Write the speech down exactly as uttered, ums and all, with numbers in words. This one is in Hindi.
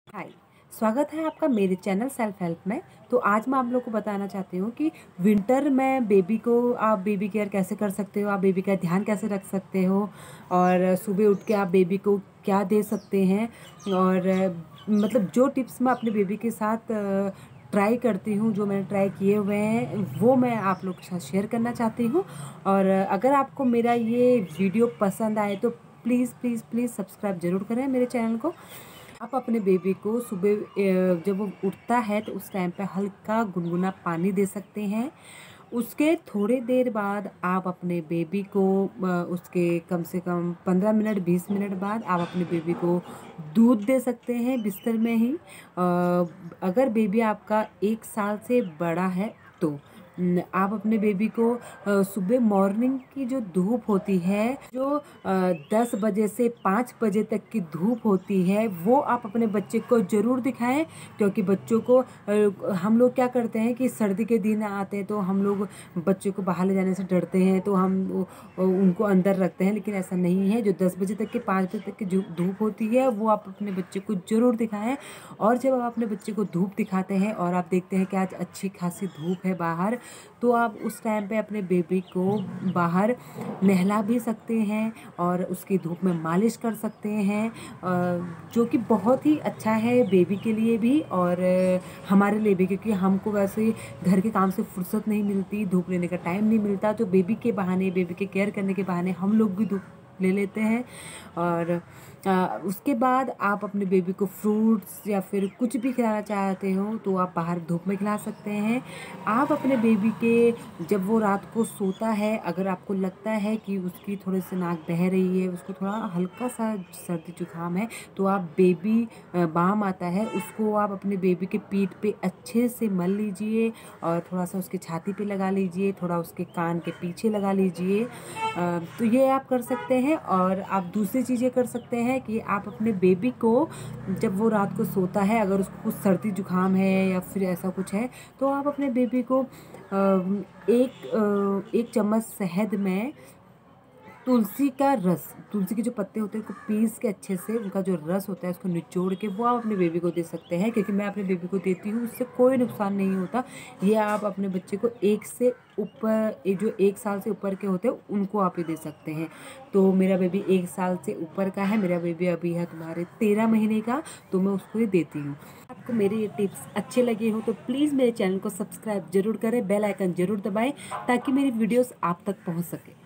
हाय, स्वागत है आपका मेरे चैनल सेल्फ हेल्प में। तो आज मैं आप लोग को बताना चाहती हूँ कि विंटर में बेबी को आप बेबी केयर कैसे कर सकते हो, आप बेबी का ध्यान कैसे रख सकते हो और सुबह उठ के आप बेबी को क्या दे सकते हैं। और मतलब जो टिप्स मैं अपने बेबी के साथ ट्राई करती हूँ, जो मैंने ट्राई किए हुए हैं, वो मैं आप लोग के साथ शेयर करना चाहती हूँ। और अगर आपको मेरा ये वीडियो पसंद आए तो प्लीज़ प्लीज़ प्लीज़ सब्सक्राइब ज़रूर करें मेरे चैनल को। आप अपने बेबी को सुबह अ, जब वो उठता है तो उस टाइम पे हल्का गुनगुना पानी दे सकते हैं। उसके थोड़ी देर बाद आप अपने बेबी को अ, उसके कम से कम पंद्रह मिनट बीस मिनट बाद आप अपने बेबी को दूध दे सकते हैं बिस्तर में ही। अ, अगर बेबी आपका एक साल से बड़ा है तो न, आप अपने बेबी को अ, सुबह मॉर्निंग की जो धूप होती है, जो अ, दस बजे से पाँच बजे तक की धूप होती है, वो आप अपने बच्चे को ज़रूर दिखाएं। क्योंकि बच्चों को अ, हम लोग क्या करते हैं कि सर्दी के दिन आते हैं तो हम लोग बच्चे को बाहर ले जाने से डरते हैं, तो हम वो- उनको अंदर रखते हैं, लेकिन ऐसा नहीं है। जो दस बजे तक के पाँच बजे तक की जो धूप होती है वो आप अपने बच्चे को ज़रूर दिखाएं। और जब आप अपने बच्चे को धूप दिखाते हैं और आप देखते हैं कि आज अच्छी खासी धूप है बाहर, तो आप उस टाइम पे अपने बेबी को बाहर नहला भी सकते हैं और उसकी धूप में मालिश कर सकते हैं, अ, जो कि बहुत ही अच्छा है बेबी के लिए भी और अ, हमारे लिए भी। क्योंकि हमको वैसे घर के काम से फुर्सत नहीं मिलती, धूप लेने का टाइम नहीं मिलता, तो बेबी के बहाने, बेबी के केयर करने के बहाने हम लोग भी धूप ले लेते हैं। और आ, उसके बाद आप अपने बेबी को फ्रूट्स या फिर कुछ भी खिलाना चाहते हो तो आप बाहर धूप में खिला सकते हैं। आप अपने बेबी के जब वो रात को सोता है, अगर आपको लगता है कि उसकी थोड़ी सी नाक बह रही है, उसको थोड़ा हल्का सा सर्दी जुकाम है, तो आप बेबी बाम आता है, उसको आप अपने बेबी के पीठ पे अच्छे से मल लीजिए और थोड़ा सा उसके छाती पे लगा लीजिए, थोड़ा उसके कान के पीछे लगा लीजिए। तो ये आप कर सकते हैं। और आप दूसरी चीज़ें कर सकते हैं कि आप अपने बेबी को जब वो रात को सोता है, अगर उसको कुछ सर्दी जुकाम है या फिर ऐसा कुछ है, तो आप अपने बेबी को अ, एक अ, एक चम्मच शहद में तुलसी का रस, तुलसी के जो पत्ते होते हैं उसको पीस के अच्छे से, उनका जो रस होता है उसको निचोड़ के वो आप अपने बेबी को दे सकते हैं। क्योंकि मैं अपने बेबी को देती हूँ, उससे कोई नुकसान नहीं होता। ये आप अपने बच्चे को एक से ऊपर, ये जो एक साल से ऊपर के होते हैं उनको आप ये दे सकते हैं। तो मेरा बेबी एक साल से ऊपर का है, मेरा बेबी अभी है तुम्हारे तेरह महीने का, तो मैं उसको ये देती हूँ। आपको मेरे ये टिप्स अच्छे लगे हो तो प्लीज़ मेरे चैनल को सब्सक्राइब जरूर करें, बेल आइकन जरूर दबाएं ताकि मेरी वीडियोस आप तक पहुंच सके।